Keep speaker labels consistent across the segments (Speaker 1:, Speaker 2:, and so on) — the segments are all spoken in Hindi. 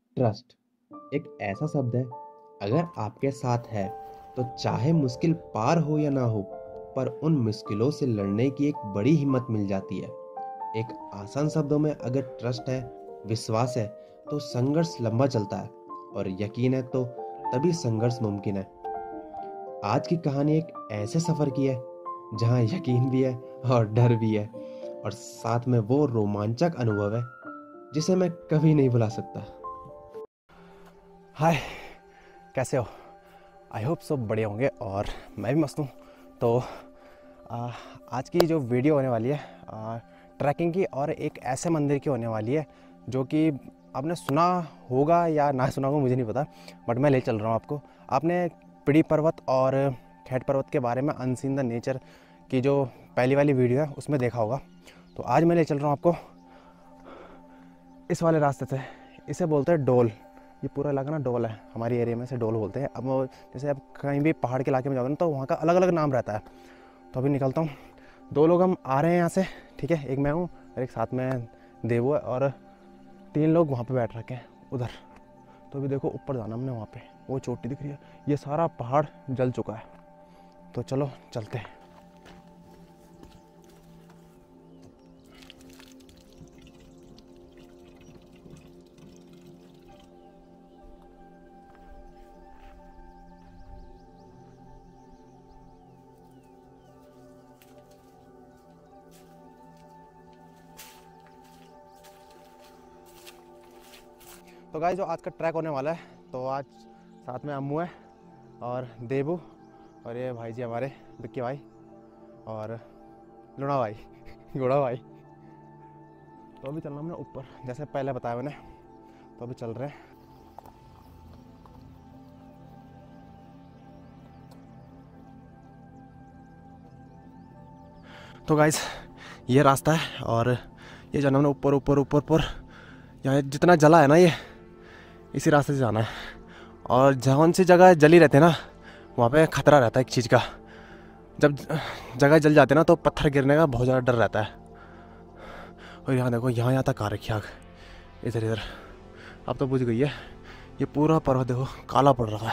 Speaker 1: ट्रस्ट एक ऐसा शब्द है, अगर आपके साथ है तो चाहे मुश्किल पार हो या ना हो, पर उन मुश्किलों से लड़ने की एक बड़ी हिम्मत मिल जाती है। एक आसान शब्दों में अगर ट्रस्ट है, विश्वास है, तो संघर्ष लंबा चलता है, और यकीन है तो तभी संघर्ष मुमकिन है। आज की कहानी एक ऐसे सफर की है जहां यकीन भी है और डर भी है, और साथ में वो रोमांचक अनुभव है जिसे मैं कभी नहीं भुला सकता।
Speaker 2: हाय, कैसे हो? आई होप सब बढ़िया होंगे और मैं भी मस्त हूँ। तो आज की जो वीडियो होने वाली है ट्रैकिंग की, और एक ऐसे मंदिर की होने वाली है जो कि आपने सुना होगा या ना सुना होगा मुझे नहीं पता, बट मैं ले चल रहा हूँ आपको। आपने पिड़ी पर्वत और खेट पर्वत के बारे में अनसीन द नेचर की जो पहली वाली वीडियो है उसमें देखा होगा। तो आज मैं ले चल रहा हूँ आपको इस वाले रास्ते से। इसे बोलते हैं डोल। ये पूरा इलाका ना डोल है, हमारी एरिया में से डोल बोलते हैं। अब जैसे अब कहीं भी पहाड़ के इलाके में जाओगे ना तो वहाँ का अलग अलग नाम रहता है। तो अभी निकलता हूँ। दो लोग हम आ रहे हैं यहाँ से, ठीक है। एक मैं हूँ और एक साथ में देवू है, और 3 लोग वहाँ पे बैठ रखे हैं उधर। तो अभी देखो ऊपर जाना हमने, वहाँ पे वो चोटी दिख रही है। ये सारा पहाड़ जल चुका है, तो चलो चलते हैं। तो गाइस, जो आज का ट्रैक होने वाला है, तो आज साथ में अम्मू है और देबू, और ये भाई जी हमारे बिक्की भाई और लुणा भाई गुड़ा भाई। तो अभी चलना हमने ऊपर, जैसे पहले बताया मैंने। तो अभी चल रहे हैं। तो गाइस, ये रास्ता है, और ये जाना हमने ऊपर ऊपर ऊपर ऊपर। यहाँ जितना जला है ना, ये इसी रास्ते से जाना है। और जौन सी जगह जली रहते हैं ना, वहाँ पे खतरा रहता है एक चीज़ का। जब जगह जल जाते हैं ना तो पत्थर गिरने का बहुत ज़्यादा डर रहता है। और यहाँ देखो, यहाँ तक आ रखी आग, इधर इधर। अब तो बुझ गई है। ये पूरा पर्वत देखो काला पड़ रहा है।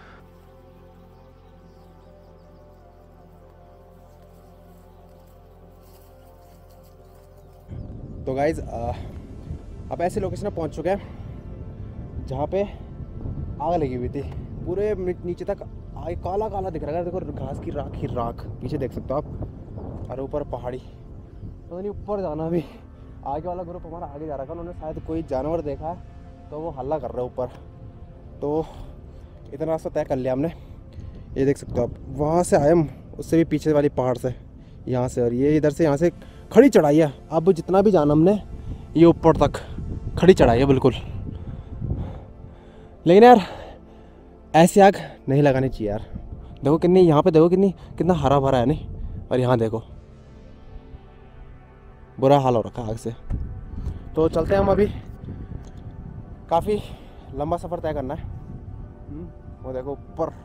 Speaker 2: तो गाइज, अब ऐसे लोकेशन में पहुँच चुके हैं जहाँ पे आग लगी हुई थी। पूरे नीचे तक आग काला काला दिख रहा है। देखो घास की राख ही राख पीछे देख सकते हो आप, और ऊपर पहाड़ी। तो नहीं ऊपर जाना। अभी आगे वाला ग्रुप हमारा आगे जा रहा है, उन्होंने शायद कोई जानवर देखा है तो वो हल्ला कर रहा है ऊपर। तो इतना रास्ता तय कर लिया हमने। ये देख सकते हो आप, वहाँ से आए हम, उससे भी पीछे वाली पहाड़ से, यहाँ से। और ये इधर से, यहाँ से खड़ी चढ़ाई है। अब जितना भी जाना हमने, ये ऊपर तक खड़ी चढ़ाई है बिल्कुल। लेकिन यार ऐसी आग नहीं लगानी चाहिए यार। देखो कितनी, यहाँ पे देखो कितना हरा भरा है नहीं, और यहाँ देखो बुरा हाल हो रखा है आग से। तो चलते हैं हम अभी। काफ़ी लंबा सफ़र तय करना है। वो देखो ऊपर।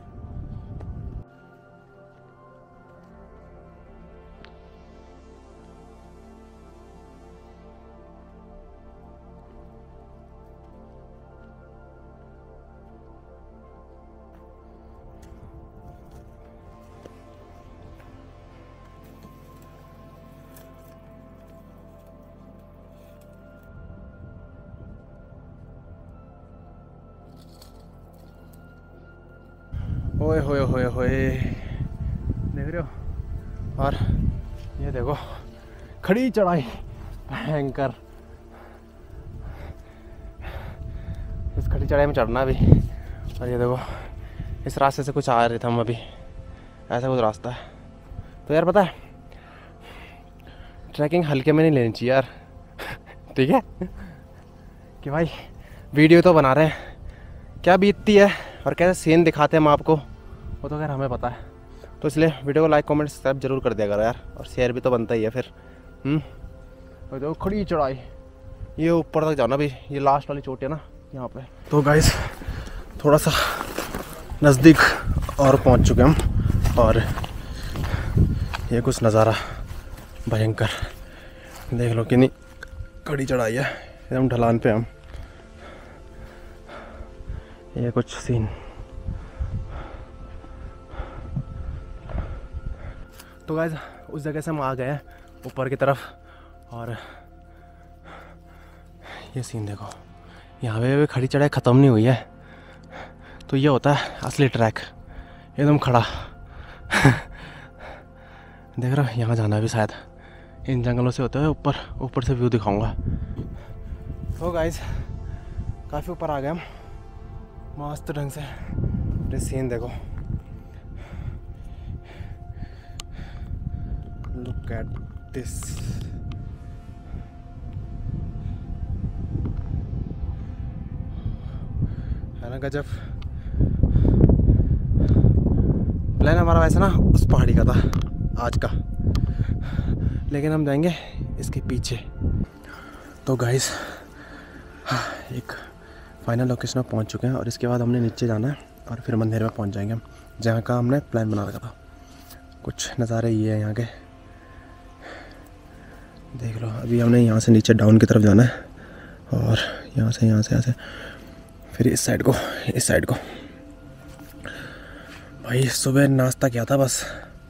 Speaker 2: ओए होए होए होए, देख रहे हो? और ये देखो खड़ी चढ़ाई भयंकर। इस खड़ी चढ़ाई में चढ़ना भी। और ये देखो, इस रास्ते से कुछ आ रहे थे हम अभी, ऐसा कुछ रास्ता है। तो यार पता है, ट्रैकिंग हल्के में नहीं लेनी चाहिए यार ठीक है कि भाई वीडियो तो बना रहे हैं, क्या बीतती है और कैसे सीन दिखाते हैं हम आपको, वो तो खैर हमें पता है। तो इसलिए वीडियो को लाइक कमेंट सब्सक्राइब जरूर कर दिया करो यार, और शेयर भी तो बनता ही है फिर। और देखो खड़ी चढ़ाई, ये ऊपर तक जाना भी। ये लास्ट वाली चोटी है ना यहाँ पे। तो गाइस, थोड़ा सा नज़दीक और पहुँच चुके हम, और ये कुछ नज़ारा भयंकर देख लो। कितनी कड़ी चढ़ाई है, एकदम ढलान पे हम। ये कुछ सीन। तो गाइस उस जगह से हम आ गए हैं ऊपर की तरफ, और ये सीन देखो, यहाँ पे खड़ी चढ़ाई ख़त्म नहीं हुई है। तो ये होता है असली ट्रैक, एकदम खड़ा। देख रहा, यहाँ जाना भी शायद इन जंगलों से होते हुए ऊपर से व्यू दिखाऊंगा। तो गाइस काफ़ी ऊपर आ गए हम मस्त ढंग से। ये सीन देखो, लुक एट दिस। है ना गजब। प्लान हमारा वैसे ना उस पहाड़ी का था आज का, लेकिन हम जाएंगे इसके पीछे। तो गाइस एक फाइनल लोकेशन पर पहुंच चुके हैं, और इसके बाद हमने नीचे जाना है और फिर मंदिर में पहुंच जाएंगे हम, जहाँ का हमने प्लान बना रखा था। कुछ नज़ारे ये हैं यहाँ के, देख लो। अभी हमने यहाँ से नीचे डाउन की तरफ जाना है, और यहाँ से फिर इस साइड को। भाई सुबह नाश्ता किया था बस,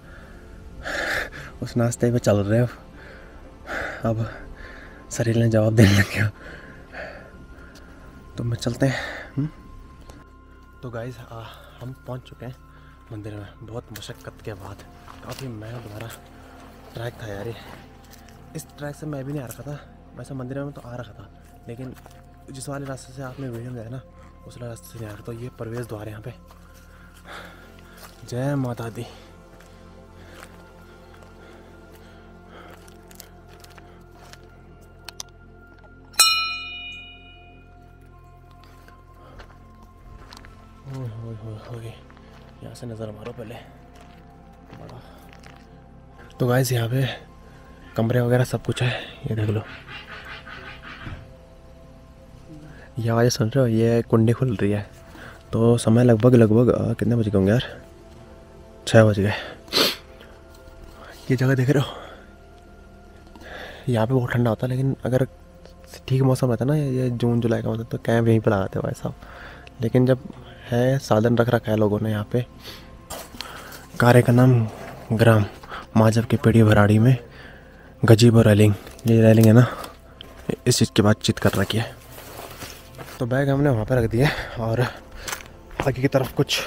Speaker 2: उस नाश्ते पे चल रहे हो। अब शरीर ने जवाब देने लग गया, तो मैं चलते हैं। तो गाइस हम पहुंच चुके हैं मंदिर में, बहुत मुशक्क़त के बाद। काफ़ी मेहनत भरा ट्रैक था यार ये। इस ट्रैक से मैं भी नहीं आ रखा था, वैसे मंदिर में तो आ रखा था, लेकिन जिस वाले रास्ते से आपने वीडियो में देखा ना, उस वाले रास्ते से नहीं आ रहा। तो ये प्रवेश द्वार है यहाँ पे। जय माता दी। यहाँ से नज़र मारो पहले बड़ा। तो गाइस यहाँ पे कमरे वगैरह सब कुछ है, ये देख लो। ये आवाज़ सुन रहे हो, ये कुंडी खुल रही है। तो समय लगभग कितने बज गए होंगे यार, 6 बज गए। ये जगह देख रहे हो, यहाँ पे बहुत ठंडा होता है, लेकिन अगर ठीक मौसम रहता है ना, ये जून जुलाई का मौसम, तो कैंप यहीं पे लगाते भाई साहब। लेकिन जब है साधन रख रखा है लोगों ने यहाँ पे। कार्य का नाम ग्राम माजब के पेड़ी भराड़ी में गजीबो रेलिंग, ये रेलिंग है ना, इस चीज़ की बातचीत कर रखी है। तो बैग हमने वहाँ पे रख दिया, और आगे की तरफ कुछ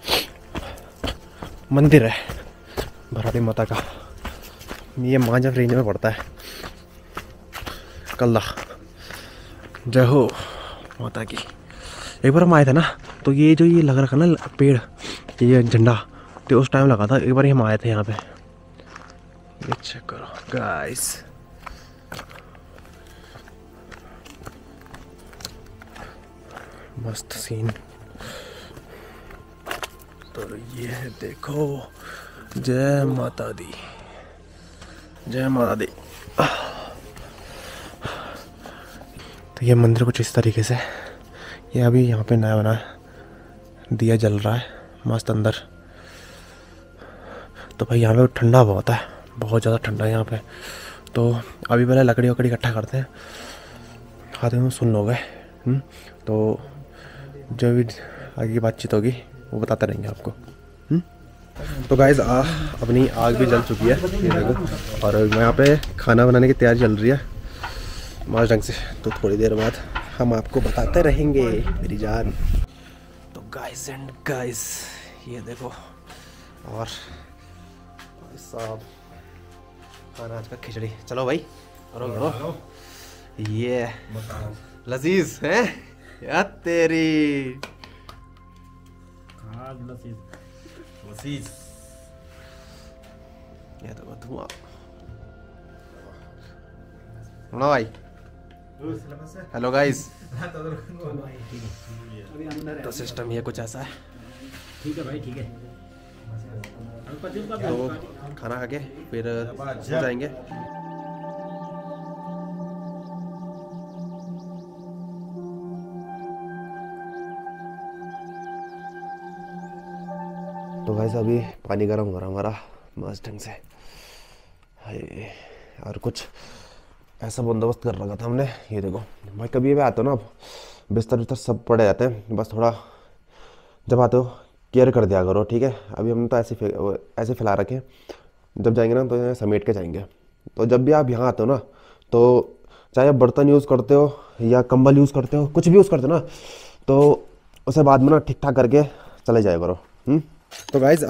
Speaker 2: मंदिर है भराड़ी माता का। ये माजब रेंज में पड़ता है। कल्ला जय हो माता की। एक बार हम आए थे ना, तो ये जो ये लग रखा ना पेड़, ये झंडा, तो उस टाइम लगा था। एक बार हम आए थे यहाँ पे, ये चेक करो गाइस। मस्त सीन। तो ये देखो, जय माता दी, जय माता दी। तो ये मंदिर कुछ इस तरीके से, ये अभी यहाँ पे नया बना है, दिया जल रहा है मस्त अंदर। तो भाई यहाँ पे ठंडा बहुत है, बहुत ज़्यादा ठंडा है यहाँ पे। तो अभी पहले लकड़ी वकड़ी इकट्ठा करते हैं, खाते में सुन लोगे। तो जो भी आगे की बातचीत होगी वो बताते रहेंगे आपको। तो गाइस अपनी आग भी जल चुकी है, ये देखो, और यहाँ पे खाना बनाने की तैयारी चल रही है मस्त ढंग से। तो थोड़ी देर बाद हम आपको बताते रहेंगे मेरी जान। तो गाइस एंड गाइस ये देखो, और साहब खाना आज का खिचड़ी। चलो भाई करो। ये लजीज है यार तेरी। लजीज ये देखो धुआं। सुनो भाई, हेलो गाइस। तो सिस्टम ये कुछ ऐसा है।
Speaker 3: ठीक है भाई, ठीक है।
Speaker 2: तो खाना खा के फिर सो जाएंगे। तो वैसे अभी पानी गर्म हो रहा हमारा मस्त ढंग से। और कुछ ऐसा बंदोबस्त कर रखा था हमने, ये देखो भाई। कभी भी आता ना, बिस्तर सब पड़े जाते हैं, बस थोड़ा जब आते हो केयर कर दिया करो, ठीक है। अभी हम तो ऐसे फैला रखे हैं, जब जाएंगे ना तो यहाँ समेट के जाएंगे। तो जब भी आप यहाँ आते हो ना, तो चाहे आप बर्तन यूज़ करते हो या कंबल यूज़ करते हो, कुछ भी यूज़ करते हो ना, तो उसे बाद में ना ठीक ठाक करके चले जाया करो। तो गाइज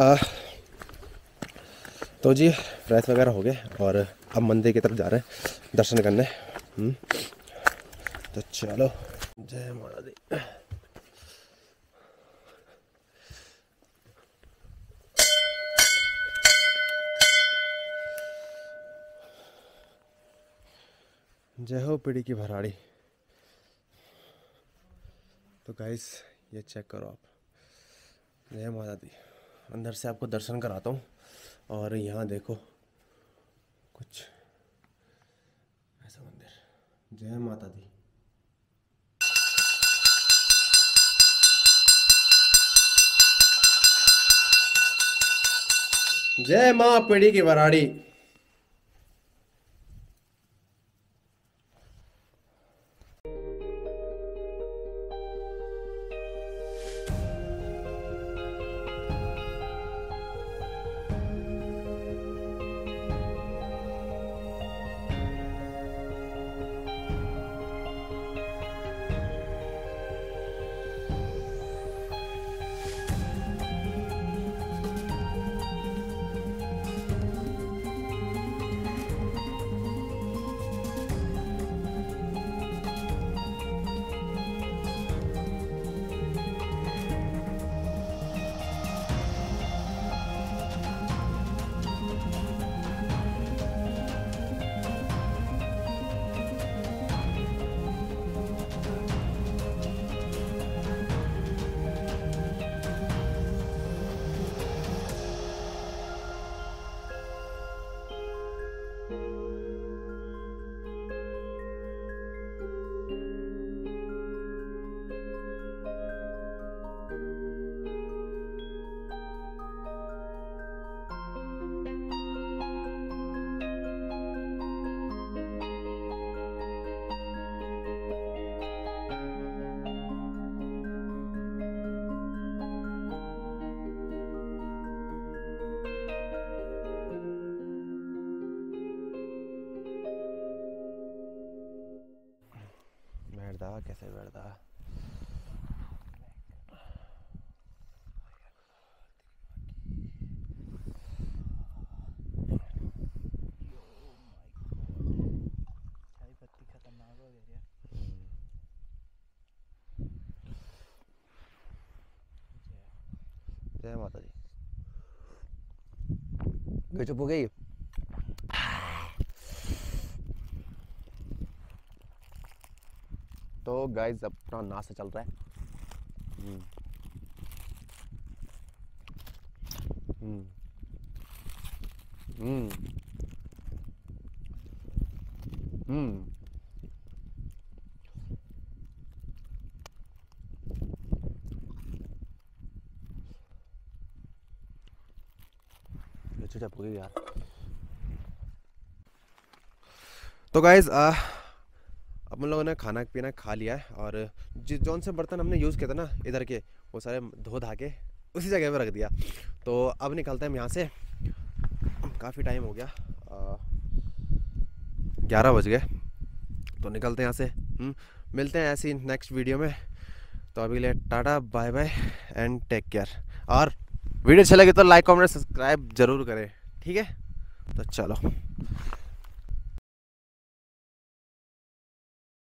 Speaker 2: तो जी फ्रेश वगैरह हो गए और अब मंदिर की तरफ जा रहे हैं दर्शन करने। तो चलो, जय माता दी। जय हो पीढ़ी की भराड़ी। तो गाइस ये चेक करो आप, जय माता दी। अंदर से आपको दर्शन कराता हूँ। और यहाँ देखो कुछ ऐसा मंदिर। जय माता दी। जय माँ पीढ़ी की भराड़ी। कैसे बैठता। जय माता दी। चुप हो गई। तो गाइस अपना नाश्ता चल रहा है। चुप हो गई यार। तो गाइस अपन लोगों ने खाना पीना खा लिया है और जौन से बर्तन हमने यूज़ किए थे ना इधर के, वो सारे धो धा के उसी जगह पे रख दिया। तो अब निकलते हैं हम यहाँ से। काफ़ी टाइम हो गया, 11 बज गए। तो निकलते हैं यहाँ से। मिलते हैं ऐसी नेक्स्ट वीडियो में। तो अभी के लिए tata bye bye and take care. और वीडियो अच्छा लगे तो लाइक कमेंट सब्सक्राइब ज़रूर करें, ठीक है। तो चलो।